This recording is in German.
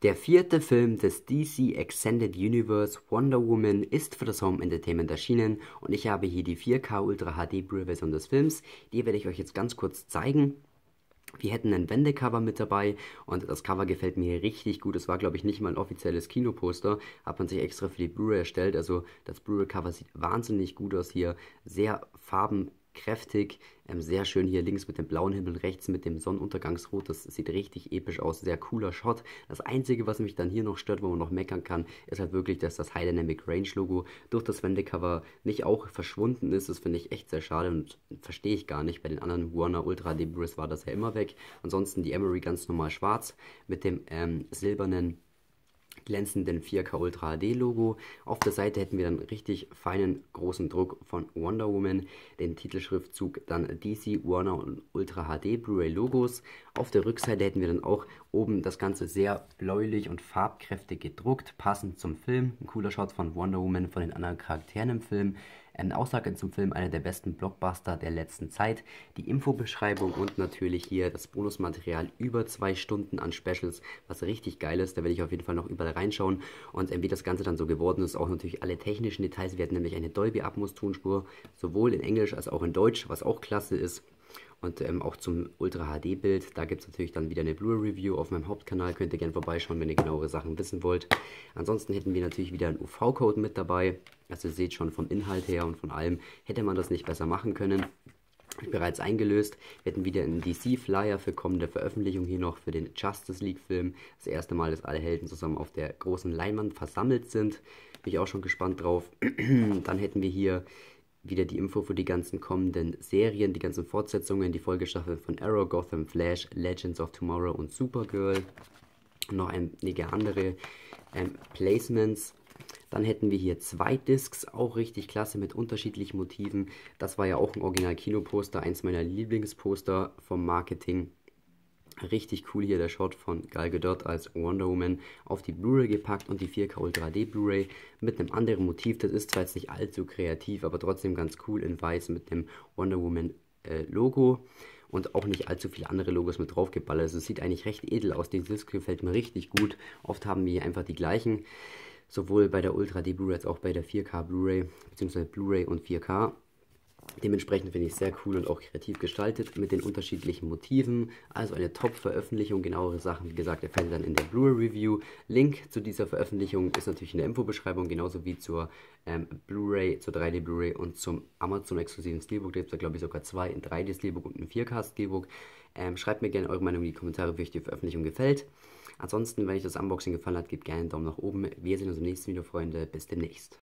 Der vierte Film des DC Extended Universe Wonder Woman ist für das Home Entertainment erschienen und ich habe hier die 4K Ultra HD Blu-ray Version des Films. Die werde ich euch jetzt ganz kurz zeigen. Wir hätten ein Wendecover mit dabei und das Cover gefällt mir richtig gut. Es war, glaube ich, nicht mal ein offizielles Kinoposter, hat man sich extra für die Blu-ray erstellt. Also das Blu-ray-Cover sieht wahnsinnig gut aus hier, sehr farbenkräftig, sehr schön hier links mit dem blauen Himmel, rechts mit dem Sonnenuntergangsrot. Das sieht richtig episch aus, sehr cooler Shot. Das Einzige, was mich dann hier noch stört, wo man noch meckern kann, ist halt wirklich, dass das High Dynamic Range Logo durch das Wendecover nicht auch verschwunden ist. Das finde ich echt sehr schade und verstehe ich gar nicht. Bei den anderen Warner Ultra HD Blu-rays war das ja immer weg. Ansonsten die Emery ganz normal schwarz mit dem silbernen glänzenden 4K Ultra HD Logo. Auf der Seite hätten wir dann richtig feinen großen Druck von Wonder Woman, den Titelschriftzug dann DC Warner und Ultra HD Blu-ray Logos. Auf der Rückseite hätten wir dann auch oben das Ganze sehr bläulich und farbkräftig gedruckt, passend zum Film. Ein cooler Shot von Wonder Woman, von den anderen Charakteren im Film. Aussage zum Film, einer der besten Blockbuster der letzten Zeit. Die Infobeschreibung und natürlich hier das Bonusmaterial, über 2 Stunden an Specials, was richtig geil ist. Da werde ich auf jeden Fall noch überall reinschauen und wie das Ganze dann so geworden ist, auch natürlich alle technischen Details. Wir hatten nämlich eine Dolby Atmos Tonspur, sowohl in Englisch als auch in Deutsch, was auch klasse ist. Und auch zum Ultra HD Bild, da gibt es natürlich dann wieder eine Blu-ray Review auf meinem Hauptkanal, könnt ihr gerne vorbeischauen, wenn ihr genauere Sachen wissen wollt. Ansonsten hätten wir natürlich wieder einen UV-Code mit dabei, also ihr seht schon vom Inhalt her und von allem, hätte man das nicht besser machen können. Bereits eingelöst. Wir hätten wieder einen DC-Flyer für kommende Veröffentlichung hier noch für den Justice League-Film. Das erste Mal, dass alle Helden zusammen auf der großen Leinwand versammelt sind. Bin ich auch schon gespannt drauf. Dann hätten wir hier wieder die Info für die ganzen kommenden Serien, die ganzen Fortsetzungen, die Folgestaffeln von Arrow, Gotham, Flash, Legends of Tomorrow und Supergirl. Und noch einige andere Placements. Dann hätten wir hier 2 Discs, auch richtig klasse mit unterschiedlichen Motiven. Das war ja auch ein Original-Kinoposter, eins meiner Lieblingsposter vom Marketing. Richtig cool hier der Shot von Gal Gadot als Wonder Woman auf die Blu-ray gepackt und die 4K Ultra HD Blu-ray mit einem anderen Motiv. Das ist zwar jetzt nicht allzu kreativ, aber trotzdem ganz cool in weiß mit dem Wonder Woman Logo. Und auch nicht allzu viele andere Logos mit draufgeballert. Also es sieht eigentlich recht edel aus. Die Disc gefällt mir richtig gut. Oft haben wir hier einfach die gleichen. Sowohl bei der Ultra HD Blu-ray als auch bei der 4K Blu-ray, beziehungsweise Blu-ray und 4K. Dementsprechend finde ich sehr cool und auch kreativ gestaltet mit den unterschiedlichen Motiven. Also eine Top-Veröffentlichung, genauere Sachen, wie gesagt, erfährt ihr dann in der Blu-ray-Review. Link zu dieser Veröffentlichung ist natürlich in der Infobeschreibung, genauso wie zur Blu-ray, zur 3D Blu-ray und zum Amazon-exklusiven Steelbook. Da gibt es glaube ich sogar 2, ein 3D Steelbook und ein 4K Steelbook. Schreibt mir gerne eure Meinung in die Kommentare, wie euch die Veröffentlichung gefällt. Ansonsten, wenn euch das Unboxing gefallen hat, gebt gerne einen Daumen nach oben. Wir sehen uns im nächsten Video, Freunde. Bis demnächst.